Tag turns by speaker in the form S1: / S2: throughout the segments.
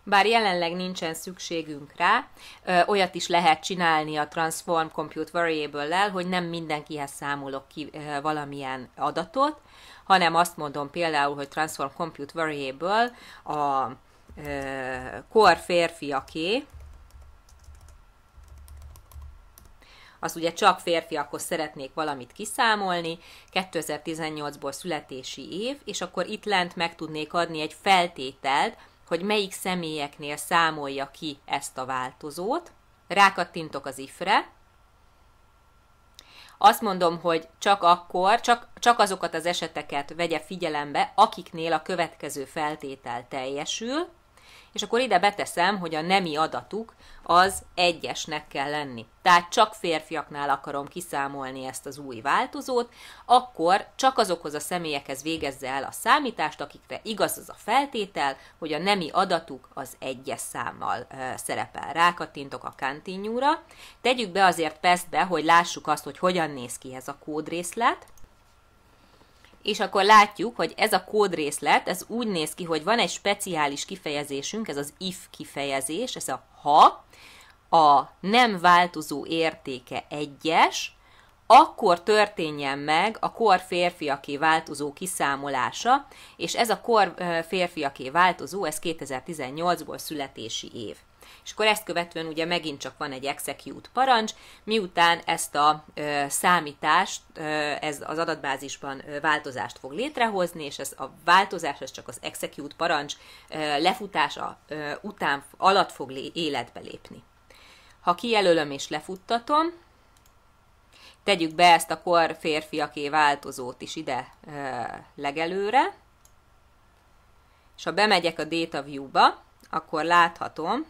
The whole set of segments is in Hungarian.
S1: Bár jelenleg nincsen szükségünk rá, olyat is lehet csinálni a Transform Compute Variable-lel, hogy nem mindenkihez számolok ki valamilyen adatot, hanem azt mondom például, hogy Transform Compute Variable a kor férfiaké, az ugye csak férfiakhoz szeretnék valamit kiszámolni, 2018-ból születési év, és akkor itt lent meg tudnék adni egy feltételt, hogy melyik személyeknél számolja ki ezt a változót. Rákattintok az if-re. Azt mondom, hogy csak akkor, csak azokat az eseteket vegye figyelembe, akiknél a következő feltétel teljesül, és akkor ide beteszem, hogy a nemi adatuk az 1-esnek kell lenni. Tehát csak férfiaknál akarom kiszámolni ezt az új változót, akkor csak azokhoz a személyekhez végezze el a számítást, akikre igaz az a feltétel, hogy a nemi adatuk az 1-es számmal szerepel. Rákattintok a Continue-ra. Tegyük be azért PEST-be, hogy lássuk azt, hogy hogyan néz ki ez a kódrészlet. És akkor látjuk, hogy ez a kódrészlet, ez úgy néz ki, hogy van egy speciális kifejezésünk, ez az if kifejezés, ez a ha a nem változó értéke 1-es, akkor történjen meg a kor férfiaké változó kiszámolása, és ez a kor férfiaké változó, ez 2018-ból születési év. És akkor ezt követően ugye megint csak van egy execute parancs, miután ezt a számítást, ez az adatbázisban változást fog létrehozni, és ez a változás ez csak az execute parancs lefutása alatt fog életbe lépni. Ha kijelölöm és lefuttatom, tegyük be ezt a kor férfiaké változót is ide legelőre, és ha bemegyek a Data View-ba, akkor láthatom,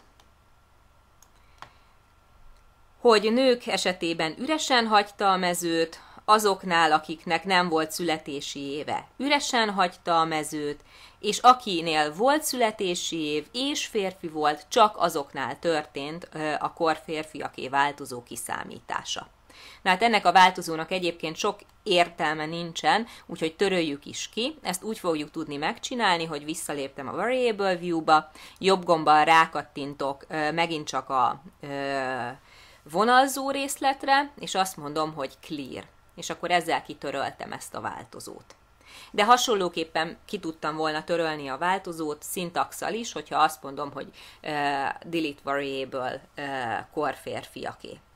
S1: hogy nők esetében üresen hagyta a mezőt, azoknál, akiknek nem volt születési éve, üresen hagyta a mezőt, és akinél volt születési év és férfi volt, csak azoknál történt a kor férfiaké változó kiszámítása. Na hát ennek a változónak egyébként sok értelme nincsen, úgyhogy töröljük is ki. Ezt úgy fogjuk tudni megcsinálni, hogy visszaléptem a Variable View-ba, jobb gombbal rákattintok megint csak a vonalzó részletre, és azt mondom, hogy clear. És akkor ezzel kitöröltem ezt a változót. De hasonlóképpen ki tudtam volna törölni a változót szintaxal is, hogyha azt mondom, hogy delete variable kor férfiaké.